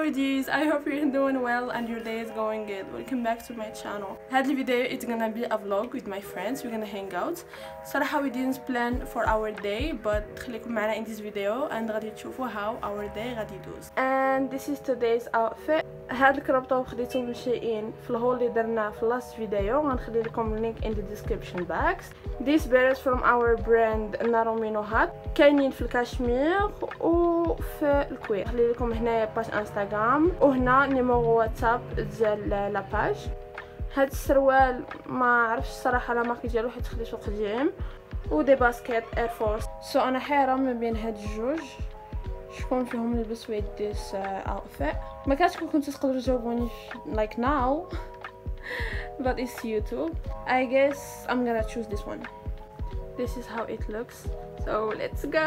foodies, I hope you're doing well and your day is going good. Welcome back to my channel. هذا الفيديو it's gonna be a vlog with my friends. We're gonna hang out. صراحة we didn't plan for our day but خليكم معنا in this video and غادي تشوفوا how our day غادي يدوز. And this is today's outfit. هاد الكروب توب خديته من شيئين في الهول اللي درناه في last video. غنخلي لكم link in the description box. These berets from our brand نارومينو هات كاينين في الكاشمير وفي الكويت. نخلي لكم هنايا باج انستغرام وهنا نيميرو واتساب ديال لا باج. هاد السروال ما عرفتش الصراحه لا مارك ديالو حيت خديتو قديم ودي باسكيت اير فورس. سو انا حيره ما بين هاد الجوج شكون فيهم نلبس with this outfit. ما كانش كنتو تقدروا تجاوبوني like now but it's YouTube. I guess I'm gonna choose this one. This is how it looks, so let's go.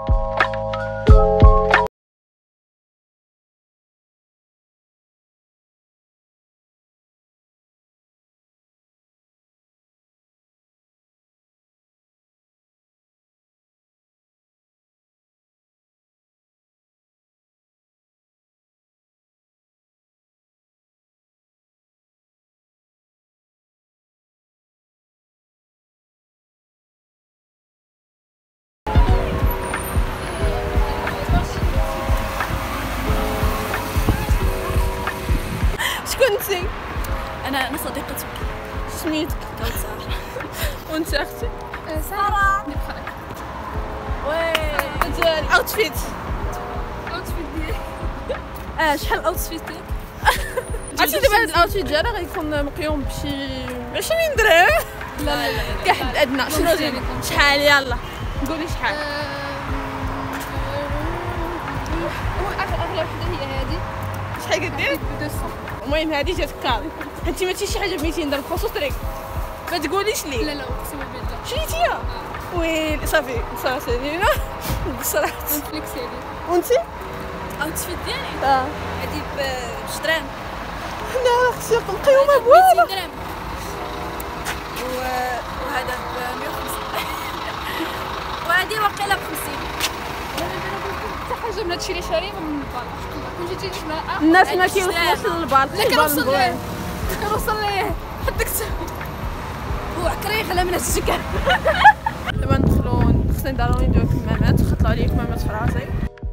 كنتي انا صديقتك. سميتك؟ كوثر. وانت اختي؟ ساره. وي الاوتفيت ديالي. شحال الاوتفيت ديالك؟ عرفتي دابا هاد الاوتفيت ديالها غيكون مقيوم بشي 20 درهم. لا كحد ادنى. شنو ديالك؟ شحال؟ يلا قولي شحال. اغلى وحده هي هذه. شحال كدير؟ 200. المهم هذه جاتك كاري. انت ما شي حاجه ب 200 درهم خصوص طريق. ما تقوليش لي. لا اقسم بالله. شريتيها؟ ويلي صافي لينا بصراحه. نتفليكس هذه. وانتي؟ اوتفيت ديالي هذه ب 2 درهم. لا اختي مقيومه بوالو. 200 درهم. وهذا ب 150. وهذه واقيلا ب 50. حتى حاجه من هادشي اللي شاريه من البال. كون جيتي تسمع الناس ما كيوصلوش للبال. لا كنوصل ليه حدك هو عكري غلا من السكر. دابا ندخلو خصني ضروري نديرو كمامات. خطلو عليا كمامات في راسي.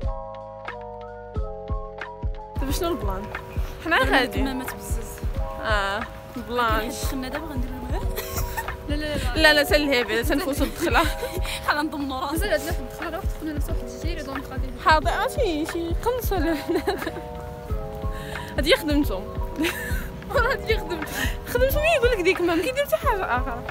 دابا شنو البلان؟ حنا غادي كمامات بزاز. بلانش. دخلنا دابا غنديرو المغرب. لا تنلهبي تنفوتو الدخله. حنا نضمنو راسنا. مازال عندنا واحد الدخله وقت كنا لابسه واحد الجزيره دونك غادي. حاضر شي قنص ولا هادي خدمتو. هادي خدمتو مين يقول لك ديك ما كيدير حتى حاجه اخرى.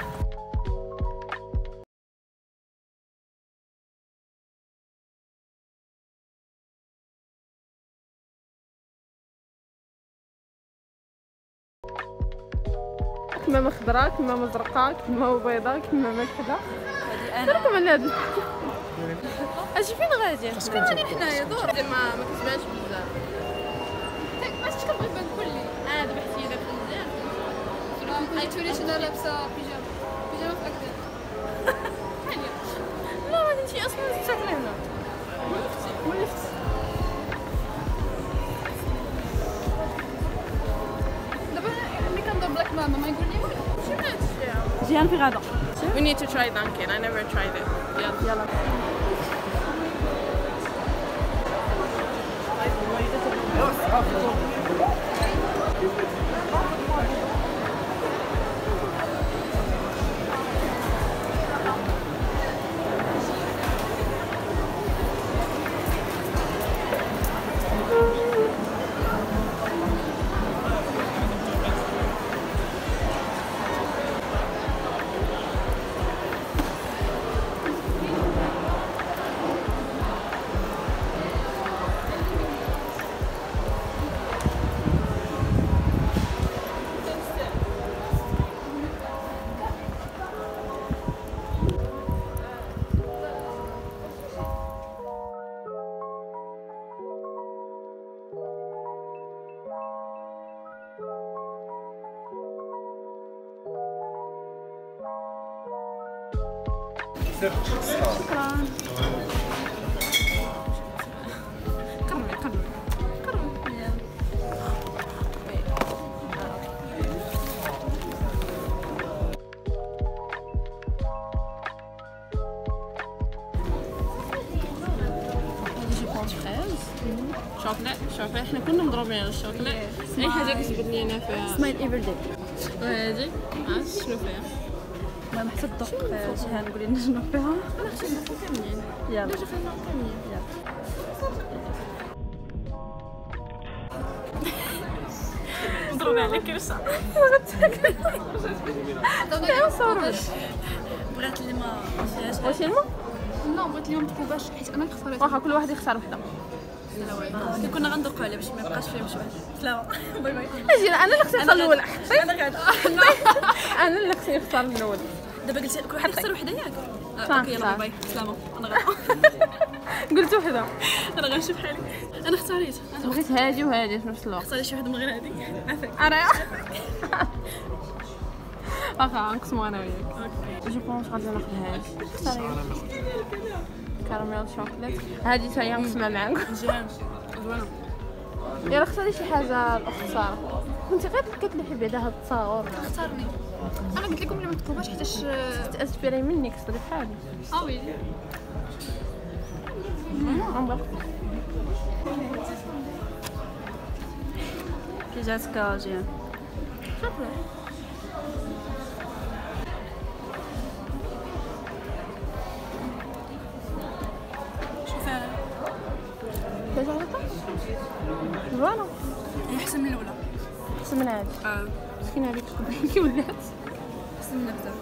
كمامة خضراء، كمامة زرقاء، كمامة بيضاء، كمامة كذا. هذه انا. دركم على هاد. اجي فين غادي؟ غادي حنايا دور. ما كتبانش بزاف. باش كنبغي نبان كلي. دابا حتى هي مزيان. عيطولي شنو لابسه بيجامه في هكذا. لا غادي انتي اصلا تسافري هنا. ولفتي. دابا ملي كندور بلاك ماما ما يقول لي والو. شي ماشي. مزيان في غدا. We need to try Dunkin. I never tried it. يلا. شكرا. قربي. شوكولات حنا كنا مضروبين على الشوكولات. اي حاجه كتجبد لينا فيها سمايل ايفردي. وهادي عرفت شنو فيها؟ المهم حتى الذوق شحال نقولي لنا شنو فيها. انا خصني ندوقو كاملين. يلا نجي خلينا كاملين. مضروبين على كرشه. بغات اللي ما فيهاش. واش الماء؟ لا بغيت اليوم تكوباش حيت انا اختاريت. واخا كل واحد يختار وحده. كنا غندوقوا عليه باش ما يبقاش فيه مشوه. سلامه باي باي. اجي انا اللي خصني نختار الاولى. انا غادا. انا اللي خصني نختار الاولى. دابا قلتي كل واحد يختار وحده ياك. اوكي يلا باي سلامه انا غادا. قلت وحده. انا غنشوف حالي. انا اختاريت. بغيت هادي وهادي في نفس الوقت. اختاري شي وحده من غير هذيك. عافاك. انا واخا نقسمو انا وياك. جو بونس غادي ناخذ هادي. اختاري كراميل شوكولات. هادي حتى هي نقسمها معاكم. مزيان زوينه. يلا اختاري شي حاجه الاخت ساره. كنتي غير كتلحي بعدا هاد التصاور. اختارني. انا قلت لكم بلي ما تقوماش حيتاش تاسبيري منك صدري بحالي. ويلي. كي جاتك جيان. شكرا. شوفي كيف عرفتها؟ زوينة. هي احسن من الاولى. احسن من هادي. مسكينة هاديك كي ولات. احسن من النبته.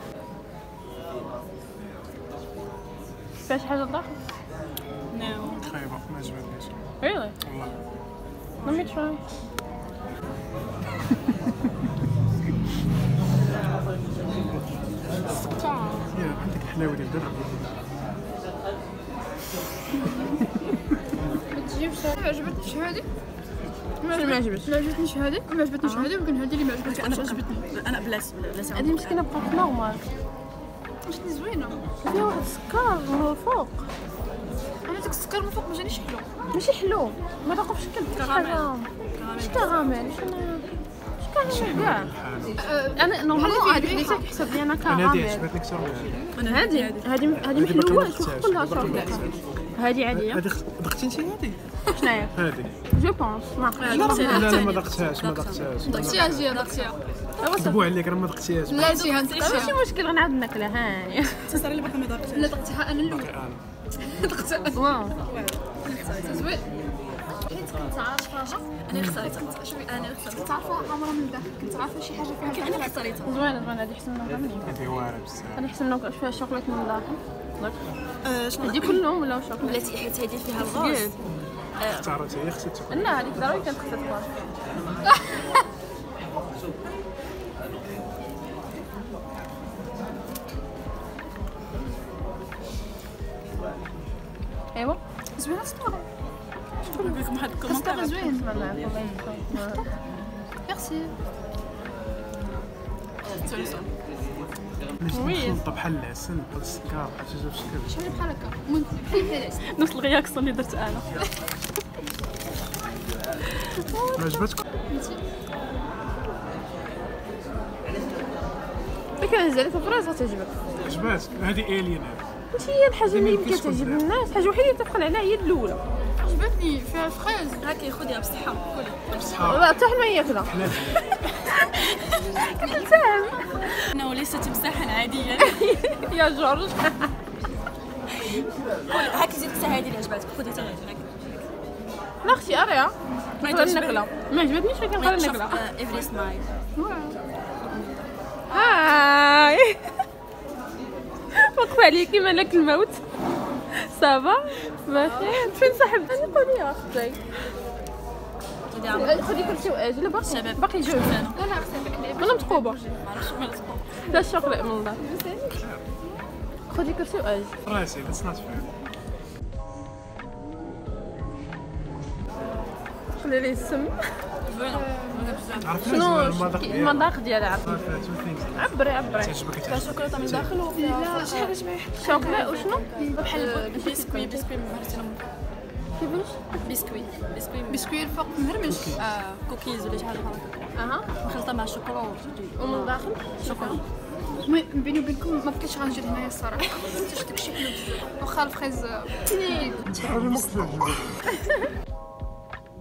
فيها شي حاجة لداخل؟ نو. خايبة ما عجبتنيش. Really? والله. Let me try. يا عندك الحلاوة ديال الدرب. ما تجيبش. ما عجبتنيش هذه. ما عجبتش. ما عجبتنيش هذه وما عجبتنيش هذه ولكن هذه اللي ما عجبتنيش. انا عجبتني. انا بلاس هادي مسكينة بقات نورمال. عجبتني زوينه. فيها واحد السكر من الفوق. انا داك السكر من فوق ما جانيش حلو. ماشي حلو. ما داقو في شكل حاجة. مش كراميل. مش كراميل كاع. انا نورمالمون هادي خديتها كحساب لي انا أنا هادي كراميل. عجبتني أكثر من هادي. هادي محلوة كلها شوكولات. هادي عادية. هادي دقتي انت هادي؟ شناهي؟ هادي. جو بونس. ما لا ما دقتهاش دقتيها زيان دقتيها. كذبوا عليك راه ما دقتيهاش. لا زيان ماشي مشكل غنعاود ناكلها هاني. صار لي باقي ما دارتش. لا دقتيها انا الاولى. دقتها واو. زوين. حيت كنت عارفاها. انا اختاريتها. شوفي انا اختاريتها. كنت عارفة عمرها من داخل. كنت عارفة شي حاجة فيها. انا اختاريتها. زوينة هادي احسن منها مني. هادي واعرة بزاف. هادي احسن منها واش فيها شوكولات من الداخل. شنو هادي كلهم ولا شوكولات؟ بلاتي حيت هادي فيها الغاز. اختارتي هي خصها تكون. لا هذيك ضروري كانت خصها تكون. ايوا زوينة السطورة. نقول لكم واحد السطورة الكومنتير. زوين. ميرسي. نخلط بحال العسل بحال السكر بحال شي حاجة بشكل. شحال بحال هكا. المهم فيه العسل. نفس الرياكسيون اللي درت انا. ما عجبتك؟ كان زالت الفراس غتعجبك. عجباتك؟ هادي الين هادي. ماشي هي الحاجه اللي يمكن تعجب الناس، الحاجه الوحيده اللي تبقى عليها هي الاولى. عجبتني فيها فريز. هاكي خذيها بصحة كلي. بصحة. لا حتى ما ياكلها. حلال. فاهم انه ليست تمساحا عاديا. يا جورج. هاكي زيد حتى هذه اللي عجباتك خذي حتى هذه. لا اختي اريها نقدر ناكلها. ما عجبتنيش ولكن نقدر ناكلها. افري سمايل. هاي وقف عليك كيما لك الموت. صافا بخير. فين صاحبتي قولي يا اختي. خذي كرسي واجل باقي جوج. لا لا غسلت انا متقوبه. معرفتش مال تقول. لا الشوكولا من الله. خذي كرسي واجل. راسي لا تصنع فيها. خلي لي السم. زوينة. بزاف. عرفتي شنو المذاق المذاق ديالها عرفتي. ديالها؟ عبري تعجبك فيها شوكولاتة من داخل وفيها شي حاجة شبه شوكولا وشنو بحال بسكوي مهرسين. كيفاش بسكوي بسكويت الفوق مهرمش. كوكيز ولا شي حاجة بحال هكا مخلطة مع الشوكولا ومن الداخل شوكولا. المهم بيني وبينكم ما بقيتش غنجي هنايا الصراحه. حيت داكشي حلو بزاف واخا الفريز تنين.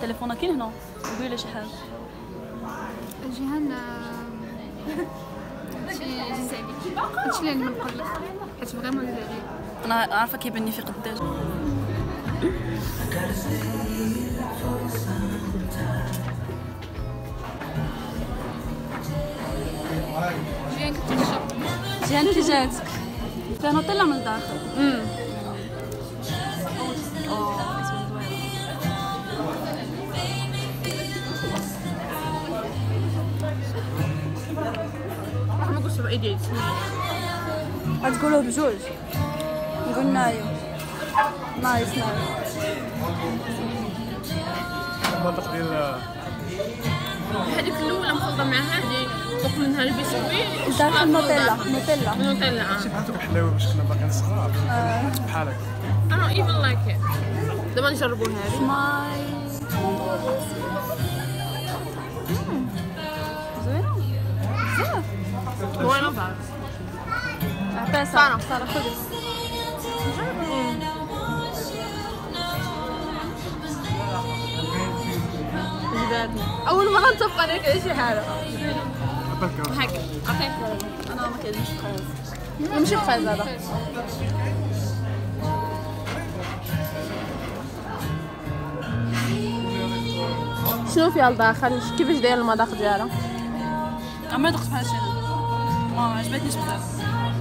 تليفونك كاين هنا قولي لي شي حاجه. جيهان هادشي اللي عندي نقول لك حيت بغي ما ندير عليه. انا عارفه كيبان لي في قداش. جيهان كتشرب جيهان كي جاتك فيها نوتيلا من الداخل. ما قلتش بايدي غتقولوه بجوج نقول نايو نايس نايس. المنطق ديال هذيك الاولى مخلطه مع هذه فوق منها البسكويت داخل نوتيلا نوتيلا نوتيلا. شي بحال دوك الحلاوه باش كنا باقيين صغار بحال هكا. انا ايفن لايك ات. دابا نجربوا هذه. ماي زوينه بزاف. وانا بعرف عطيها ساره خذي. جباتني اول مره نتفق عليك على شي حاجه هكا هكا. عطيك انا ما كاينش بخاز. نمشي بخير هذا. شنو فيها لداخل؟ كيفاش داير المذاق ديالها؟ عمري دقت بحال هادشي ما عجبتنيش بزاف.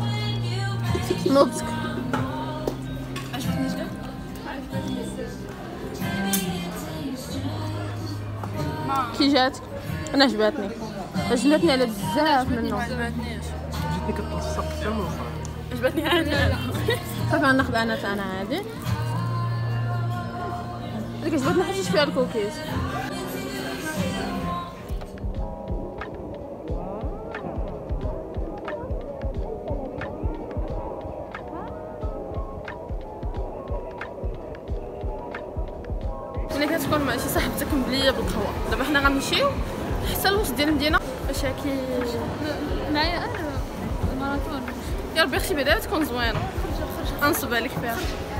نوضتك عجبتنيش كاع. كي جاتك؟ انا عجبتني على بزاف منه. عجبتنيش جيتني كتلصق حتى من الاخر. عجبتني انا. صافي غناخذ انا عادي. هذيك عجبتني حيت فيها الكوكيز. ملي كتكون مع شي صاحبتك مبليه بالقهوه. دابا حنا غنمشيو حتى الوسط ديال المدينه باش هاكي معايا انا الماراثون. يا ربي اختي بعدا تكون زوينه. غنصب عليك فيها.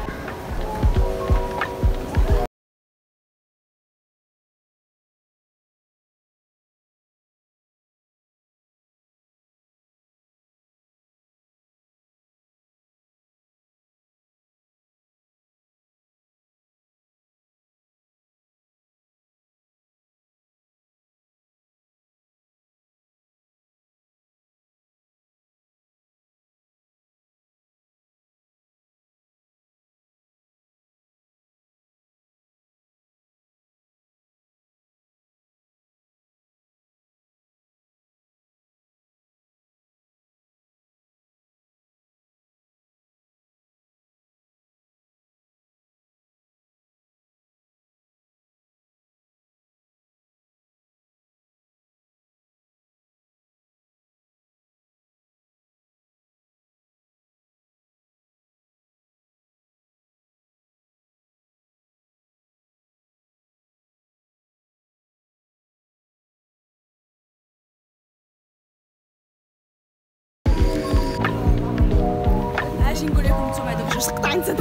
اجي نقول لكم نتوما دابا جوج قطعين انت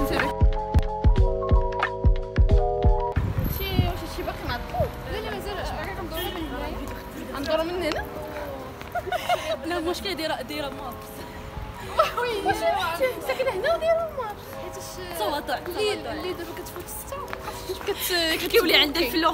شي باقي معطل. لا مازالش باقي كندورو من هنايا. غندورو من هنا. لا المشكله دايره مابس. واش ساكنه هنا ودايره مابس؟ حيتاش تواضع اللي دابا كتفوت 6 كيولي عندها الفلو.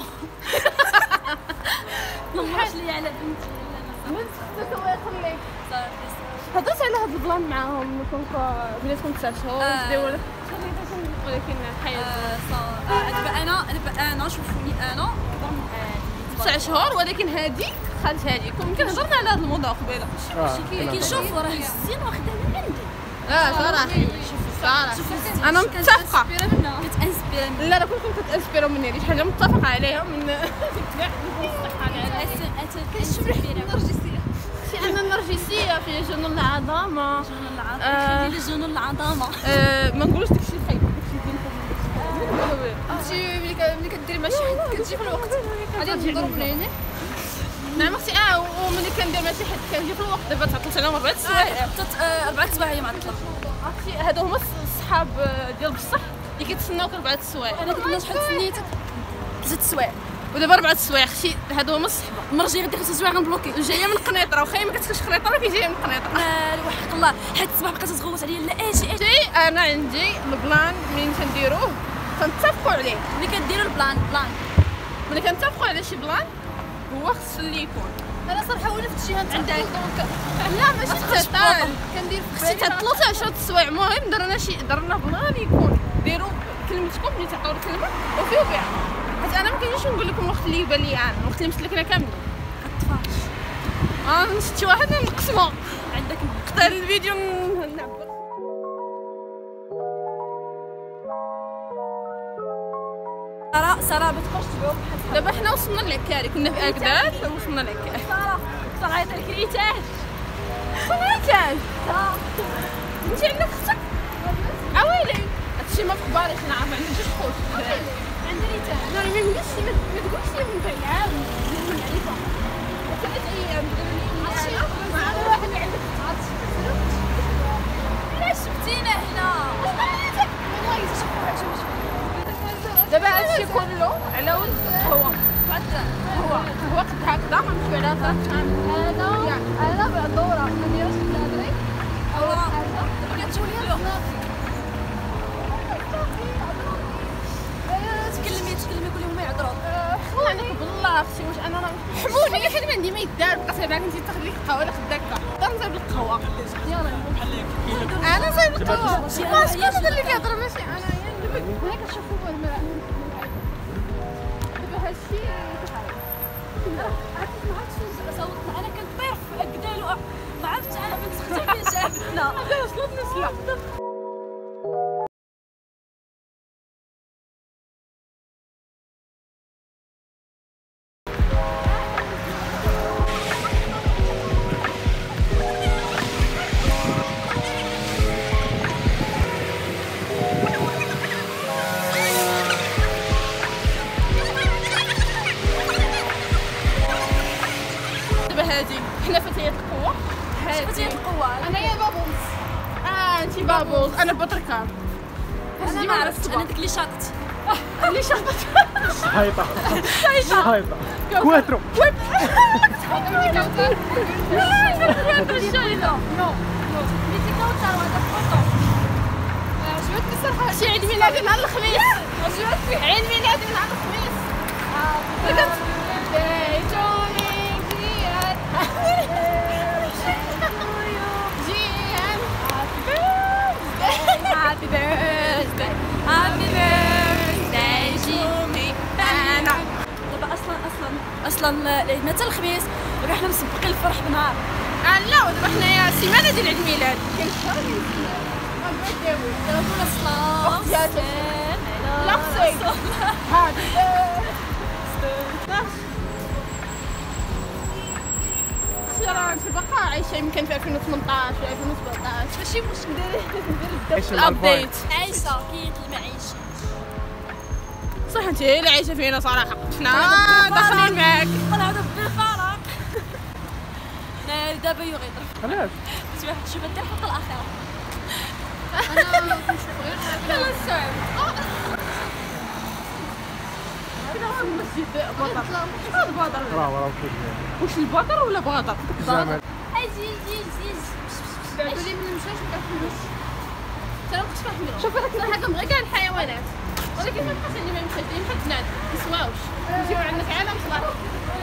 ما عرفتش ليا على بنتي الله يخليك. صافي هضرت على هاد البلان معاهم كونكو بلاتكم 9 شهور ديال ولكن الحياه دابا انا شوفوني انا كبر من عادي 9 شهور ولكن هادي خالت هادي يمكن هضرنا على هاد الموضوع قبيله. كي نشوف راه الزين واخدها من عندي. لا صراحه انا متفقه. كتانسبيري لا كلكم كتانسبيرو مني هادي شي حاجه متفقه عليها من كاع كنشوف النرجسيه انا النرجسيه في جنون العظمه. ديال جنون العظمه. ما نقولوش داكشي خايب داكشي ديال انت ملي كديري مع شي حد كتجي في الوقت غادي تضرب من هنا. نعم اختي. وملي كندير مع شي حد كنجي في الوقت. دابا تعطلت عليهم 4 سوايع. 4 سوايع هي معطله. عرفتي هادو هما الصحاب ديال بصح اللي كيتسناوك 4 سوايع. انا كنت شحال سنيتك 3 السوايع ودابا 4 السوايع اختي هادو هما الصحبه. المره الجايه غندير 5 السوايع غنبلوكي جايه من قنيطره واخا ما كتسكنش قنيطره كي جايه من قنيطره. وحق الله حيت الصباح بقات تغوت عليا لا اجي انا عندي البلان منين كنديروه كنتفقوا عليه. ملي كديروا البلان ملي كنتفقوا على شي بلان هو خص اللي يكون. انا صراحه وانا في الجهه عندك لا ماشي تاع كندير خصني تاع 13 السوايع. المهم درنا بلان يكون ديروا كلمتكم اللي تعطيو الكلمه وفيو بها. حيت انا ما كاينش نقول لكم الوقت اللي يبان لي انا الوقت اللي مسلكنا كاملين. نشد شي واحد نقسمو عندك نختار الفيديو نعبر. ساره بتخرج تبعو دابا حنا وصلنا للعكاري. كنا في اكداد وصلنا للعكاري. ساره عيط لك ريتاج صنعتاج انت عندك اختك اويلي هادشي ما في باليش نعرف. عندي جوج خوت عندي ريتاج لا ما تقولش من بعيد عام من عليكم 3 ايام انا واحد اللي عندك علاش جبتينا هنا والله تشوفوا دابا هادشي كله على ود هو قد هكذا غنمشيو على 3 انا بالدوره ما نديروش الهضري اول حاجه دابا كتشوفوا لي تكلمي كل يوم يهضروا خلينا عليك بالله اختي واش انا حموني حيت ما عندي ما يدار بقى صايبه كنتي تاخذ لك قهوه ولا خداكه نصايب لك قهوه. انا صايب القهوه ما شكون هذا اللي كيهضر ماشي انا. هنا كتشوفوا المرأة دابا هادشي عرفتي ما عرفتش صوتنا انا كنطير في اكدال ما عرفتش انا بنت اختي فين جابتنا وصلتني السلعه. هادي حنا فتيات القوة. فتيات القوة انا يا بابوز. انتي بابوز انا بطركة. انا ما عرفتش انا ديك اللي شاطت اللي شاطت صهيطة كواترو عجبتني صراحة شي عيد ميلادي نهار الخميس. عيد ميلادي نهار الخميس. Happy birthday to me. أنا دابا أصلا العيد متى الخميس دابا حنا مسبقين الفرح بنهار. لا ودابا حنايا سيمانة ديال عيد الميلاد كاين شهر دابا الصلاة لا خصك راه انت باقا عايشه يمكن في 2018 ولا 2017 ماشي مشكل ندير الابديت. عايشة كاين المعيشة صح انت هي اللي عايشه فينا صراحه. حنا داخلين معاك طلعنا بالفرق. دابا يغير علاش؟ شوف دير الحلقة الأخيرة. انا كنت صغير يلا السؤال كذا هو المسجد بادر راه واش البادر ولا بادر؟ زعما أجي بعدوا لي من المشاش ما كنفهموش. انا ما كنتش كنحملهم. شوف انا كنا هكا غير كاع الحيوانات ولكن ما بقاش عندي ما يمشيش حتى البنات ما يسواوش. نجيو عندك عالم صغار.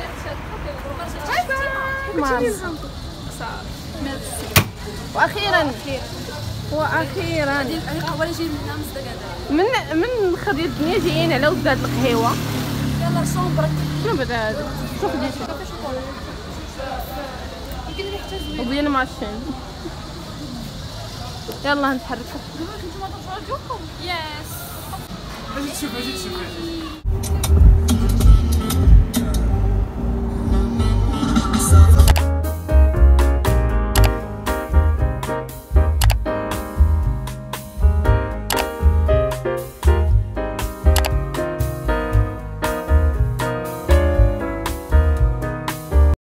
واخيرا هذه القهوة اللي جاي منها مصدقة من خدي الدنيا جايين على ود هاد القهيوه. يلا صومبرك شنو بدا هذا؟ شوف دي شوف يمكن اللي يحتاج زوين. وبين ماشين. يلا نتحركوا. يس اجي تشوف